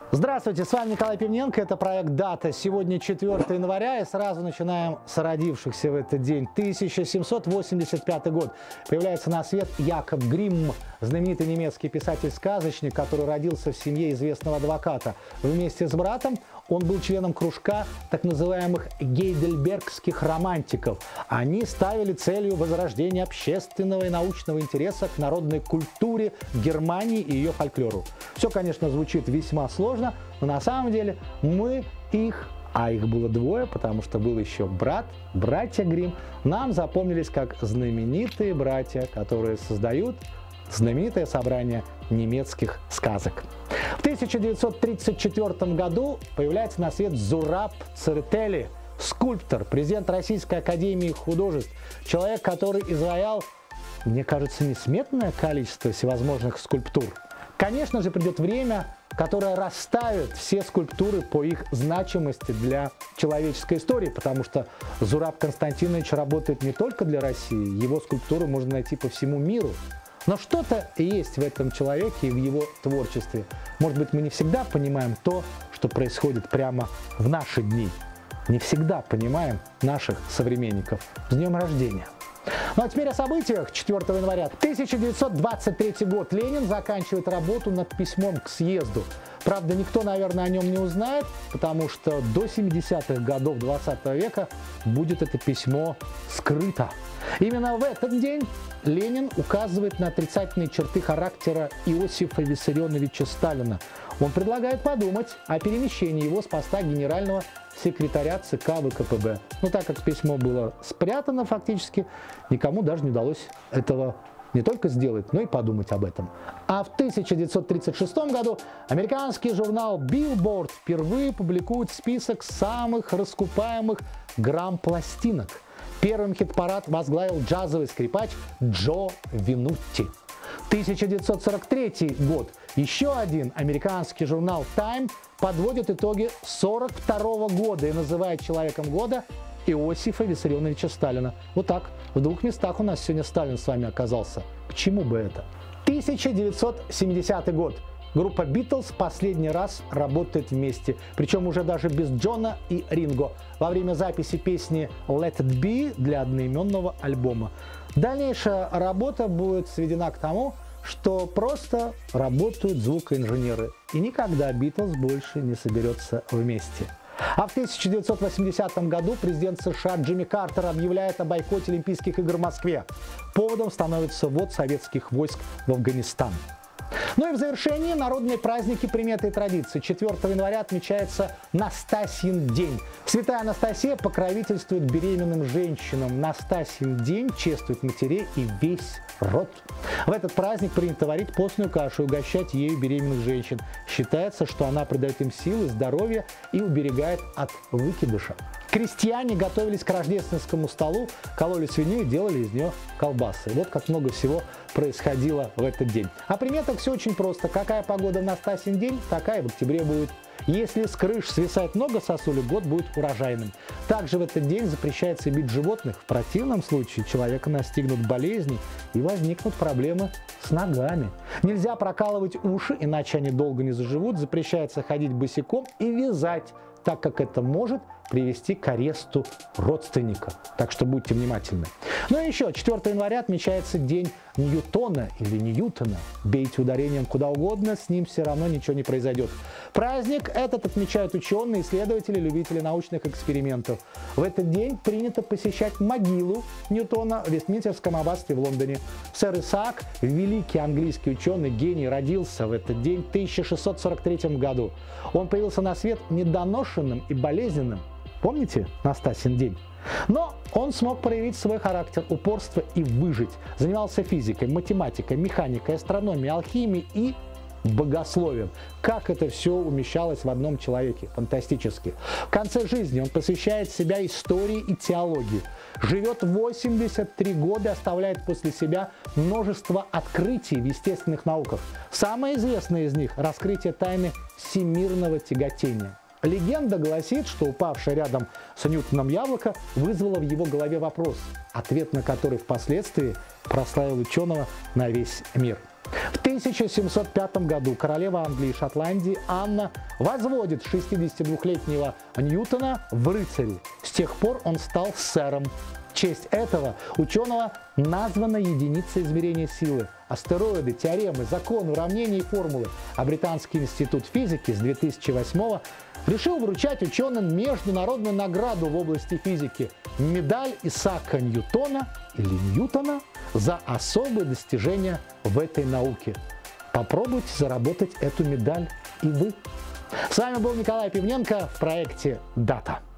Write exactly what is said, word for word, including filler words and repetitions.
Здравствуйте, с вами Николай Пивненко, это проект «Дата». Сегодня четвёртое января, и сразу начинаем с родившихся в этот день. тысяча семьсот восемьдесят пятый год. Появляется на свет Якоб Гримм, знаменитый немецкий писатель-сказочник, который родился в семье известного адвоката. Вместе с братом он был членом кружка так называемых гейдельбергских романтиков. Они ставили целью возрождение общественного и научного интереса к народной культуре Германии и ее фольклору. Все, конечно, звучит весьма сложно, но на самом деле мы их, а их было двое, потому что был еще брат, братья Гримм, нам запомнились как знаменитые братья, которые создают знаменитое собрание немецких сказок. В тысяча девятьсот тридцать четвёртом году появляется на свет Зураб Церетели, скульптор, президент Российской академии художеств, человек, который изваял, мне кажется, несметное количество всевозможных скульптур. Конечно же, придет время, которое расставит все скульптуры по их значимости для человеческой истории, потому что Зураб Константинович работает не только для России, его скульптуры можно найти по всему миру. Но что-то есть в этом человеке и в его творчестве. Может быть, мы не всегда понимаем то, что происходит прямо в наши дни. Не всегда понимаем наших современников. С днем рождения! Ну а теперь о событиях четвёртого января. тысяча девятьсот двадцать третий год. Ленин заканчивает работу над письмом к съезду. Правда, никто, наверное, о нем не узнает, потому что до семидесятых годов двадцатого века будет это письмо скрыто. Именно в этот день Ленин указывает на отрицательные черты характера Иосифа Виссарионовича Сталина. Он предлагает подумать о перемещении его с поста генерального секретаря ЦК ВКПБ. Но так как письмо было спрятано фактически, никому даже не удалось этого не только сделать, но и подумать об этом. А в тысяча девятьсот тридцать шестом году американский журнал Billboard впервые публикует список самых раскупаемых грамм-пластинок. Первым хит-парад возглавил джазовый скрипач Джо Винутти. тысяча девятьсот сорок третий год. Еще один американский журнал Time подводит итоги сорок второго года и называет человеком года Иосифа Виссарионовича Сталина. Вот так, в двух местах у нас сегодня Сталин с вами оказался. К чему бы это? тысяча девятьсот семидесятый год. Группа Beatles последний раз работает вместе, причем уже даже без Джона и Ринго, во время записи песни Let It Be для одноименного альбома. Дальнейшая работа будет сведена к тому, что просто работают звукоинженеры, и никогда Beatles больше не соберется вместе. А в тысяча девятьсот восьмидесятом году президент США Джимми Картер объявляет о бойкоте Олимпийских игр в Москве. Поводом становится ввод советских войск в Афганистан. Ну и в завершении народные праздники, приметы и традиции. четвёртого января отмечается Настасьин день. Святая Анастасия покровительствует беременным женщинам. Настасьин день чествует матерей и весь род. В этот праздник принято варить постную кашу и угощать ею беременных женщин. Считается, что она придает им силы, здоровье и уберегает от выкидыша. Крестьяне готовились к рождественскому столу, кололи свинью и делали из нее колбасы. Вот как много всего происходило в этот день. А приметах все очень просто. Какая погода в Настасьин день, такая в октябре будет. Если с крыш свисает много сосулек, год будет урожайным. Также в этот день запрещается бить животных. В противном случае человека настигнут болезни и возникнут проблемы с ногами. Нельзя прокалывать уши, иначе они долго не заживут. Запрещается ходить босиком и вязать, так как это может привести к аресту родственника. Так что будьте внимательны. Ну и еще, четвёртого января отмечается день Ньютона или Ньютона. Бейте ударением куда угодно, с ним все равно ничего не произойдет. Праздник этот отмечают ученые, исследователи, любители научных экспериментов. В этот день принято посещать могилу Ньютона в Вестминстерском аббатстве в Лондоне. Сэр Исаак, великий английский ученый, гений, родился в этот день в тысяча шестьсот сорок третьем году. Он появился на свет недоношенным и болезненным. Помните Настасьин день? Но он смог проявить свой характер, упорство и выжить. Занимался физикой, математикой, механикой, астрономией, алхимией и богословием. Как это все умещалось в одном человеке? Фантастически. В конце жизни он посвящает себя истории и теологии. Живет восемьдесят три года, оставляет после себя множество открытий в естественных науках. Самое известное из них – раскрытие тайны всемирного тяготения. Легенда гласит, что упавшее рядом с Ньютоном яблоко вызвало в его голове вопрос, ответ на который впоследствии прославил ученого на весь мир. В тысяча семьсот пятом году королева Англии и Шотландии Анна возводит шестидесятидвухлетнего Ньютона в рыцари. С тех пор он стал сэром. В честь этого ученого названа единица измерения силы. Астероиды, теоремы, законы, уравнения и формулы. А Британский институт физики с две тысячи восьмого решил вручать ученым международную награду в области физики – медаль Исаака Ньютона или Ньютона за особые достижения в этой науке. Попробуйте заработать эту медаль и вы. С вами был Николай Пивненко в проекте «Дата».